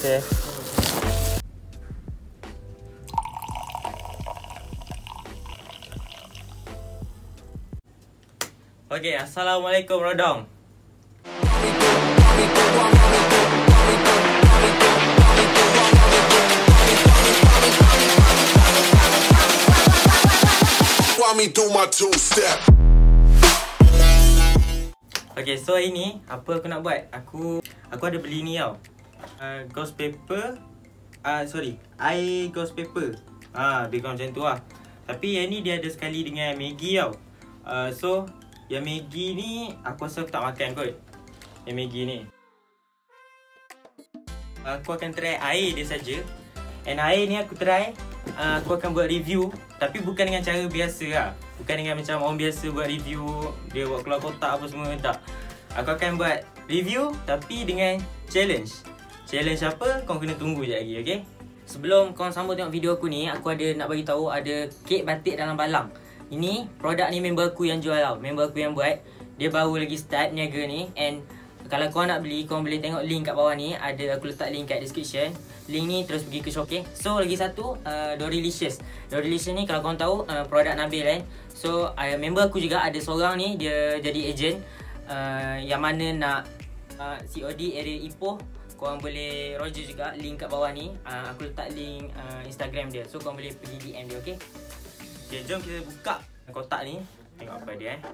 Okay. Okay, Assalamualaikum Rodong. Okay, so hari ni apa aku nak buat? Aku ada beli ni tau. Ghost paper. Air ghost paper. Lebih kurang macam tu lah. Tapi yang ni dia ada sekali dengan Maggi tau. So yang Maggi ni aku rasa aku tak makan kot. Yang Maggi ni aku akan try air dia saja. And air ni aku try, aku akan buat review. Tapi bukan dengan cara biasa lah. Bukan dengan macam orang biasa buat review, dia buat keluar kotak apa semua, tak. Aku akan buat review tapi dengan challenge. Challenge apa? Korang kena tunggu je lagi, okay? Sebelum korang sambung tengok video aku ni, aku ada nak bagi tahu ada kek batik dalam balang. Ini produk ni member aku yang jual tau. Member aku yang buat. Dia baru lagi start niaga ni. And kalau korang nak beli, korang boleh tengok link kat bawah ni. Ada, aku letak link kat description. Link ni terus pergi ke Shopee. So lagi satu, Dorylicious. Dorylicious ni kalau korang tahu, produk Nabil kan. So member aku juga ada seorang ni, dia jadi agent. Yang mana nak COD area Ipoh, korang boleh Roger juga. Link kat bawah ni, aku letak link Instagram dia. So korang boleh pergi DM dia, okay? Okay, jom kita buka kotak ni. Tengok apa dia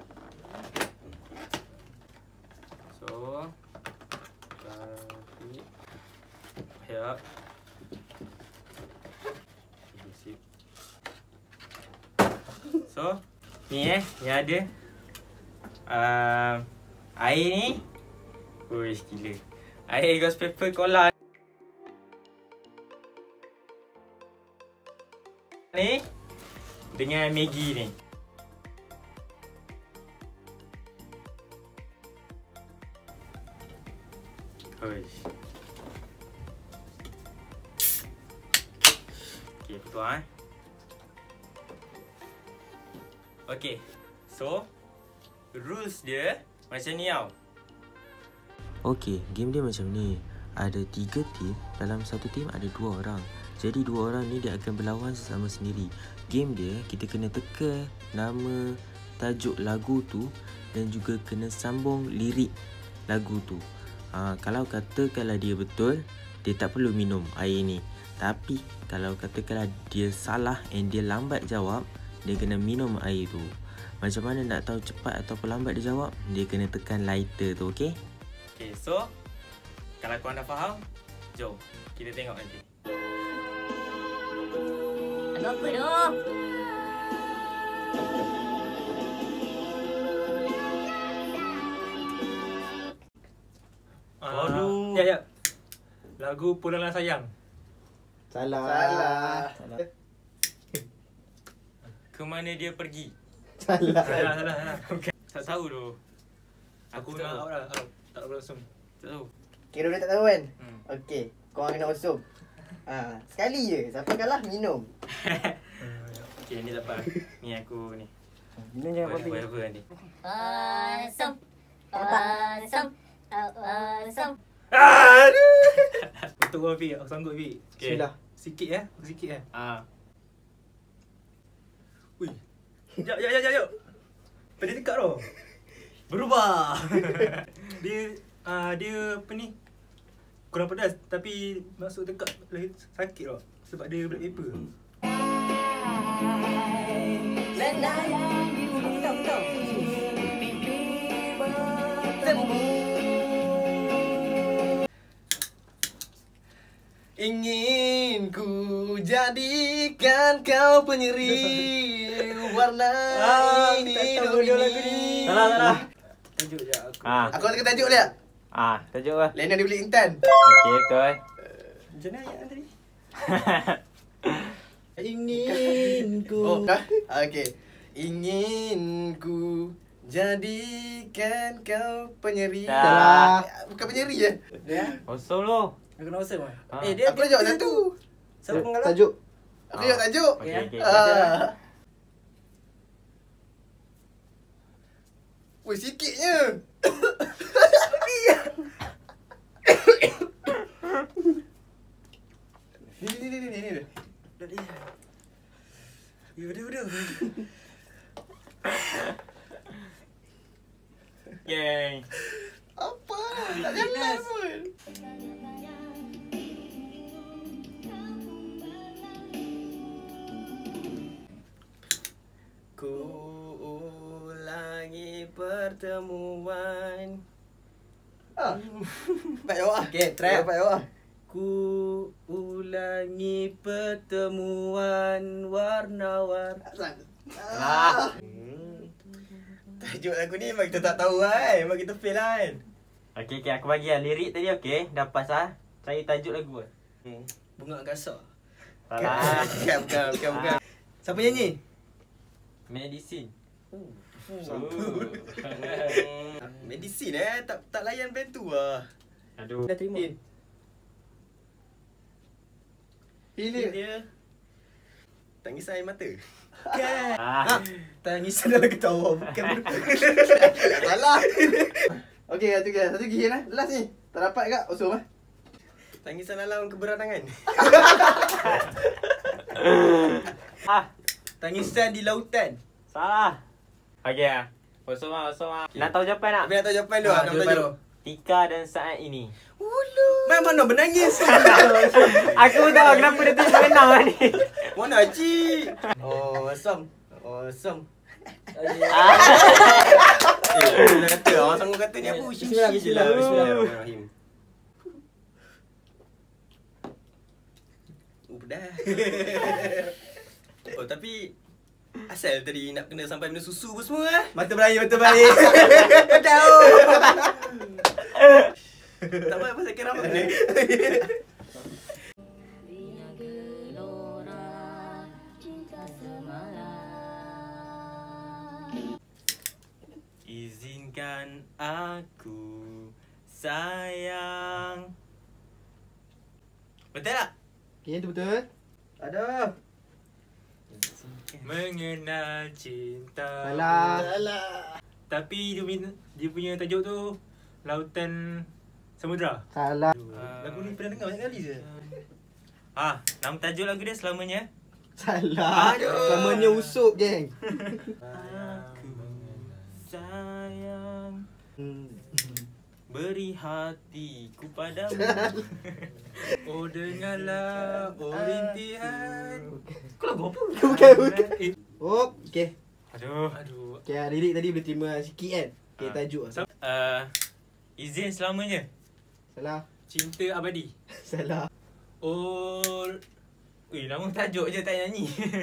So ya. So ni yang ada air ni. Uish, gila. Air ghost paper cola ni dengan Maggi ni. Uish. Okay, betul Okay, so rules dia macam ni tau. Okay, game dia macam ni. Ada 3 tim. Dalam satu tim ada 2 orang. Jadi 2 orang ni dia akan berlawan sesama sendiri. Game dia, kita kena teka nama tajuk lagu tu dan juga kena sambung lirik lagu tu. Kalau katakanlah dia betul, dia tak perlu minum air ni. Tapi kalau katakanlah dia salah and dia lambat jawab, dia kena minum air tu. Macam mana nak tahu cepat atau lambat dia jawab? Dia kena tekan lighter tu, okay? Okay, so kalau korang dah faham, jom kita tengok nanti. Ada apa tu? Aduh. Ya. Lagu Pulanglah Sayang. Salah. Ke mana dia pergi? Salah. Okay. Tak tahu tu. Aku nak out lah. Tak langsung. Tak tahu. Kira dia tak tahu kan? Hmm. Okey, korang kena usum. Sekali je. Siapa kalah minum. Okay, ni tak apa. Ni aku ni. Minum jangan apa-apa. Whatever nanti. Awesome. Awesome. Awesome. Betul kau Fi. Aku sanggup Fi. Okay. Bismillah. Sikit ya. Sikit ya. Ui. Jap. Pedih dekat tau. Berubah. Dia apa ni? Kurang pedas tapi masuk dekat lagi sakit tau. Sebab dia black pepper. Betul. Ingin ku jadikan kau penyeri warna ini ini. Salah. Tajuk je aku. Aku nak tajuk dia. Tajuk lah. Lena dia beli Intan. Okay, betul. Macam mana ayat tadi? Ingin ku. Okey. Ingin ku jadikan kau penyeri. Dah. Bukan penyeri je. Ya. Kosong lu. Aku nak usah mah. Dia Aku dah jawab satu. Siapa pengalah? Tajuk. Aku jawab tajuk. Okay. Weh, sikitnya. Ni. Dah dia. Udah. Gang. Apa? Tak jalan pun. Ku ulangi pertemuan. Pak jawab. Okay, try. Pak jawab. Ku ulangi pertemuan warna-warni. Tajuk lagu ni memang kita tak tahu kan. Memang kita fail kan. Okay, aku bagi lah lirik tadi, okay? Dah pas lah. Cari tajuk lagu lah. Bunga Angkasa. Salah. Bukan. Siapa nyanyi? Medicine. Medicine tak layan band tu lah. Aduh. Dah terima. Hilir. Dia tangisan air mata. Ah. Tangisan dalam ketawa. Bukan. Salah. Okey, satu gigi lah. Last ni. Tak dapat kak Osum ah. Tangisan dalam keberanangan. Tangisan di lautan. Salah. Okay lah. Kosong lah. Nak tahu jawapan tak? Tapi nak tahu jawapan tu. Nak tahu. Tika dan saat ini. Mana menangis? Aku pun tahu kenapa dia tak menang lah ni. Mana Cik? Awesome. Bila kata, orang sanggup kata ni apa? Bismillahirrahmanirrahim. Dah. Oh, tapi asal tadi nak kena sampai benda susu pun semua lah. Mata beraya. Tahu. Tak apa pasal kira apa ni. Izinkan aku sayang. Betul tak? Okay, itu betul. Ada. Mengenal cinta. Salah. Tapi dia punya tajuk tu Lautan Samudra. Salah. Lagu ni pernah dengar banyak kali je. Nama tajuk lagu dia Selamanya. Salah. Aduh. Selamanya usup, geng. Aku sayang beri hatiku padamu. Oh dengarlah, oh rintihan. Kau lagu apa? Bukan. Oh, okay. Aduh. Okay, lirik tadi boleh terima sikit kan? Okay, Ah. tajuk. Izin selamanya. Salah. Cinta abadi. Salah. Oh, Nama tajuk je tak nyanyi.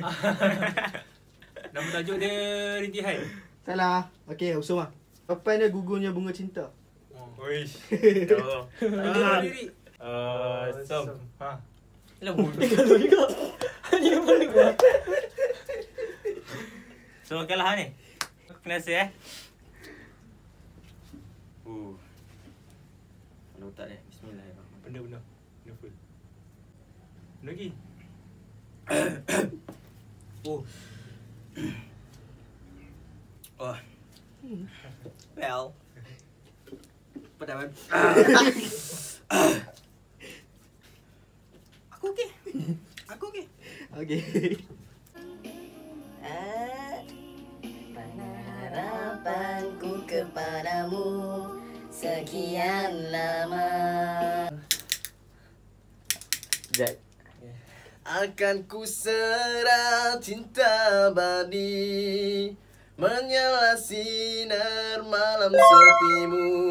nama tajuk dia rintihan. Salah. Okay, Usum lah. Apa dia gugurnya bunga cinta? Uish. Ada lirik. Som. Lah bodoh. So kalah ni. Kena rasa Mana tak dia? Bismillahirrahmanirrahim. Benda full. Benda lagi. Well. Padahal. Aku okey. Okay. Mana harapanku kepadamu sekian lama. Akan ku serah cinta abadi, menyala sinar malam sepimu.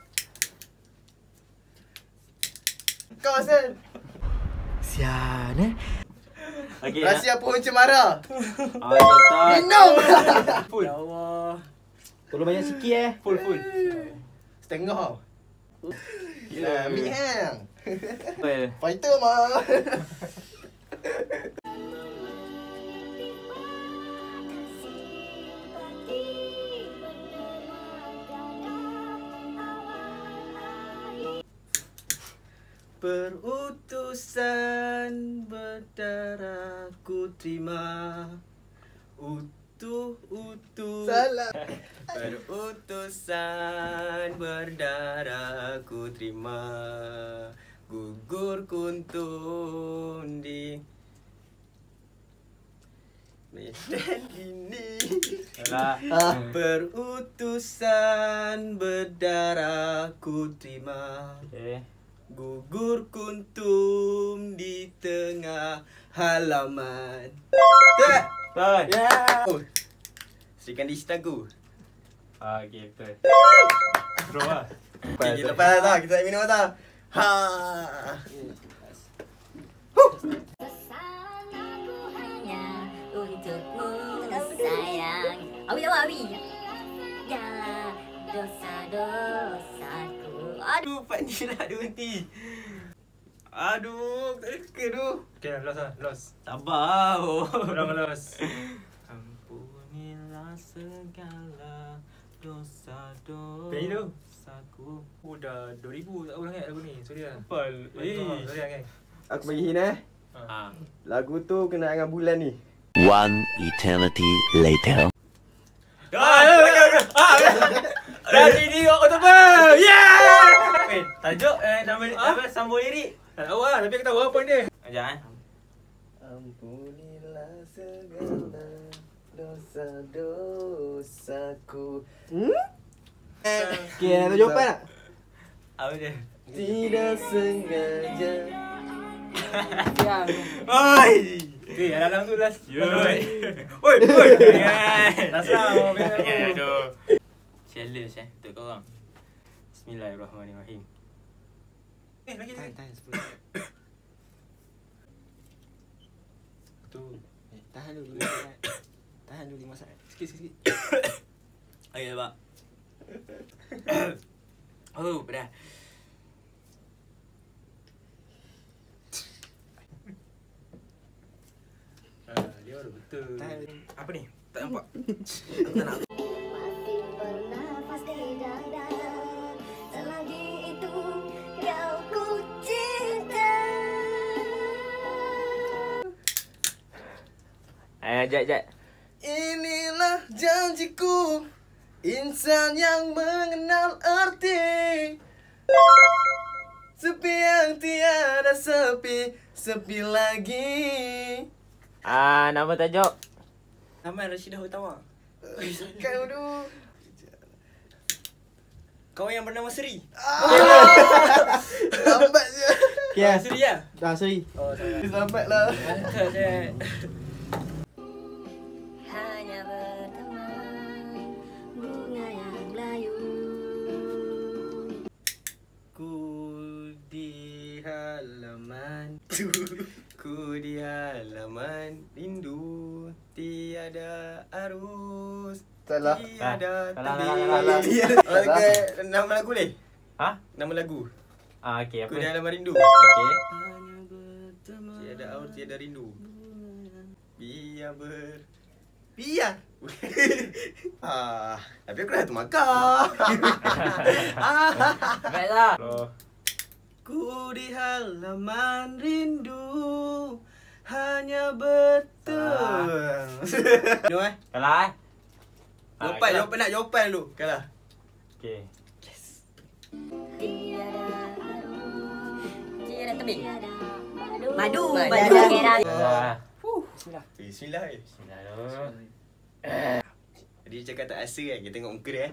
Kau Hasan. Sian Okay. Rahsia pohon cemara. Minum. Full. Ya Allah. Tolong banyak sikit Full. Setengah. Ya, mi hang. Well. Fighter mah. Perutusan berdarah ku terima, utuh. Salah. Perutusan berdarah ku terima, Gugur kuntum di medan ini. Alah. Perutusan berdarah ku terima. Okay. Gugur kuntum di tengah halaman. Betul. Ya. Oh. Serikan di istaku. Okay, betul. Bro lah. Okay, lepas dah kita nak minum dah. Ha. Pesan aku hanya untukmu sayang. Awi awak awi. Janganlah dosa-dosaku. Aduh, Pak ni nak berhenti. Aduh, tak reka tu. Okay, lost lah, lost. Sabar. Orang lost. Ampunilah segala dosa-dosaku. Penyanyi tu. Oh, dah 2000 tak ulang kan lagu ni. Sorry lah. Apa? Sorry lah, gang. Aku bagi hint Ah. Lagu tu kena dengan bulan ni. One eternity later. Dari ni aku tak apa. Yeah! Tajuk nama sambung lirik. Tak tahu lah, tapi aku tahu apa point dia. Sekejap Ampunilah segala dosa-dosaku. Okay, nak jawapan tak? Apa dia? Tidak sengaja. Oi! Okay, dalam tu last. Oi! Oi, oi. Last lah, mau biar aku. Aduh. Challenge untuk korang. Bismillahirrahmanirrahim. Lagi ni. Tu. Tahan dulu. Tahan dulu 5 saat. Sikit. Okey, Pak. Oh, dah. Dia baru betul. Apa ni? Tak nampak. Masih bernafas di dada. Selagi itu kau ku cinta. Jap. Inilah janjiku, insan yang mengenal arti. Sepi yang tiada sepi lagi. Nama tajuk. Nama Rashidah Utama. Kan dulu. Kau yang bernama Seri. Lambat je. Okay, Seri lah. dah sorry. Oh, Lambat lah. mantap je. Hanya berteman bunga yang layu. Ku di halaman rindu tiada arus. Salah. Tiada Salah. Okay, nama lagu ni. Ha? Nama lagu. Okey, Ku di apa? halaman rindu. Okey. Hanya berteman. Tiada arus, tiada rindu. Biar. Tapi aku dah termakan. Baiklah. Ku di halaman rindu hanya bertemu. No Kalah Jawapan dulu. Kalah. Okey. Tiada tebing. Madu. Dah. Bismillah. Bismillah dulu. Dia cakap tak rasa kan. Kita tengok muka dia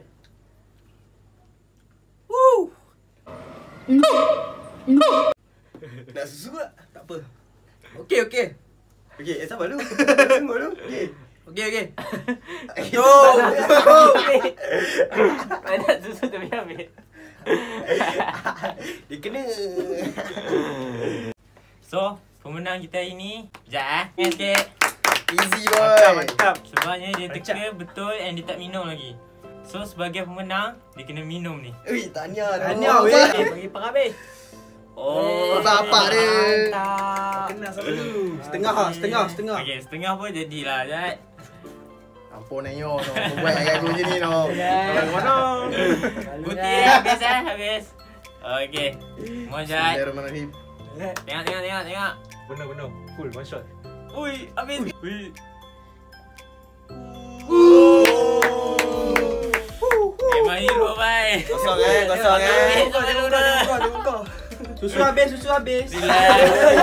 Nak susu tak? Tak apa. Okey. Sabar dulu. Tengok dulu. Okey. Banyak susu tu biar ambil. Dia kena. So, pemenang kita hari ni Sekejap sikit. Easy boy. Mantap. Sebabnya dia teka betul and dia tak minum lagi. So, sebagai pemenang, dia kena minum ni. Ui, tahniah. Bagi penghabis. Oh, bapak dia. Mantap. Kena sabar dulu. Setengah. Okey, setengah pun jadilah, Jad. Ampun Ayo, no. Buat dengan aku je ni, no. Mana? Putih habis. Okey. Mau Jad. Bismillahirrahmanirrahim. Tengok. Benar. Full one shot. Ui, habis. Ui. Memang hero, bye. Kosong. Buka. Susu habis. Relax.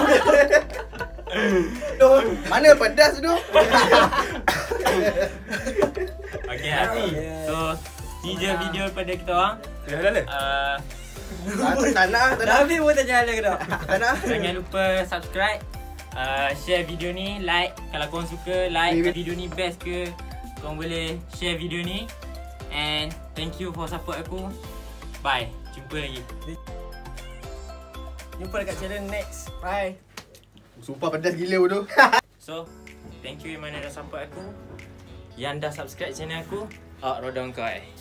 Mana pedas tu? Okay lah. So, ni je video daripada kita orang. Tak nak. Habis pun tak jalan ke tak? Tak nak. Jangan lupa subscribe, share video ni, like. Kalau korang suka, like. Video ni best ke, korang boleh share video ni. And thank you for support aku. Bye. Jumpa lagi. Jumpa dekat channel next. Bye. Sumpah pedas gila bodoh. So, thank you yang mana dah support aku. Yang dah subscribe channel aku. Rodong kau